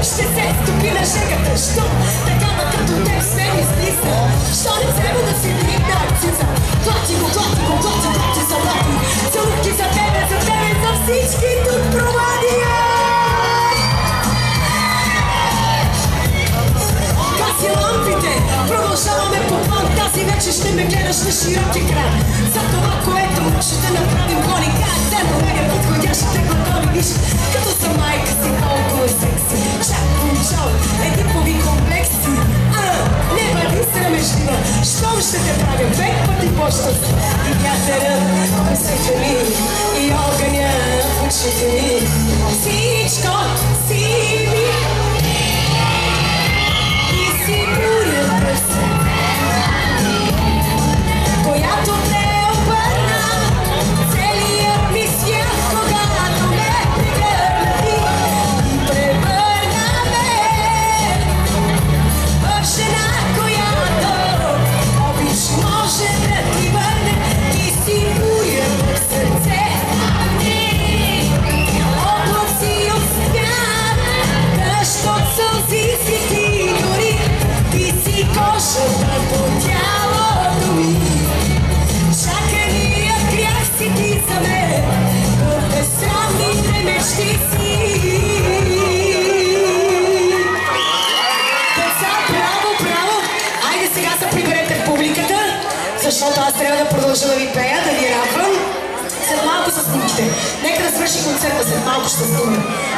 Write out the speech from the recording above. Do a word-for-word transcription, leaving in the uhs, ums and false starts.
ще се стопи на шегата. Що такава като теб се ми списа? Що не взема да си вдигна акциза? Плати го, плати го, плати, плати за плати. Целувки за тебе, за тебе, за всички тук провадия. Гаси лампите, продължаваме по план. Тази вече ще ме гледаш на широк екран. За това, което ще те направим голи. Как да намеря подходящите гладоли. Виж, като съм майка си толкова секси. Чак получал едипови комплекси. А, не бъди срамежлива. Щом ще те правя пет пъти по-щастли. И вятърът в усета ми, и огъня в очите ми. Всичко си ми. И си буря през която те обърна. Целият ми свят, когато ме прегърна ти и превърна ме в жена, която обич може да ти върне. Ти си буря в сърце, облаци от свят, дъжд от сълзи си ти дори. Ти си кожата по тялото ми. Чаканият грях си ти за мен, от безсрамните мечти си. Деца, браво, браво! Айде сега се приберете в публиката, защото аз трябва да продължа да ви пея, да ви радвам. След малко са снимките. Нека да свърши концерта, след малко ще снимем.